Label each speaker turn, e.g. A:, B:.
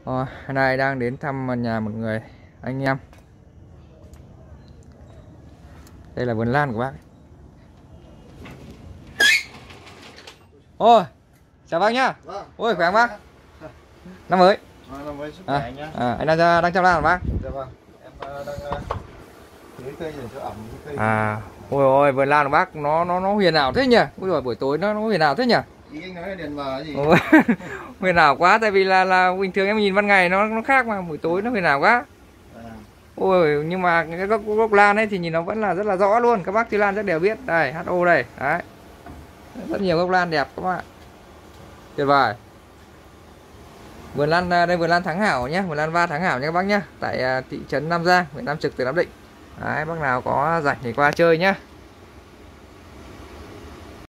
A: Hôm nay đang đến thăm nhà một người anh em. Đây là vườn lan của bác. Ôi, chào bác nhá.
B: Vâng.
A: Ôi, khỏe không bác? Năm mới.
B: Năm mới sức khỏe anh nhá.
A: Anh đang chăm lan hả bác?
B: Dạ vâng. Em đang tưới cây để cho ẩm cây.
A: Ôi ôi, vườn lan của bác nó huyền ảo thế nhỉ? Ôi rồi buổi tối nó huyền ảo thế nhỉ?
B: Ý anh nói là đèn mờ gì?
A: Ôi, huyền ảo quá, tại vì là bình thường em nhìn ban ngày nó khác mà buổi tối nó huyền ảo quá. Ôi, nhưng mà cái gốc lan ấy thì nhìn nó vẫn là rất là rõ luôn. Các bác chơi lan chắc đều biết. Đây, HO đây. Đấy. Rất nhiều gốc lan đẹp các bạn. Tuyệt vời. Vườn lan đây, vườn lan Thắng Hảo nhé, vườn lan Va Thắng Hảo nha các bác nhé, tại thị trấn Nam Giang, huyện Nam Trực, tỉnh Nam Định. Đấy, bác nào có rảnh thì qua chơi nhé.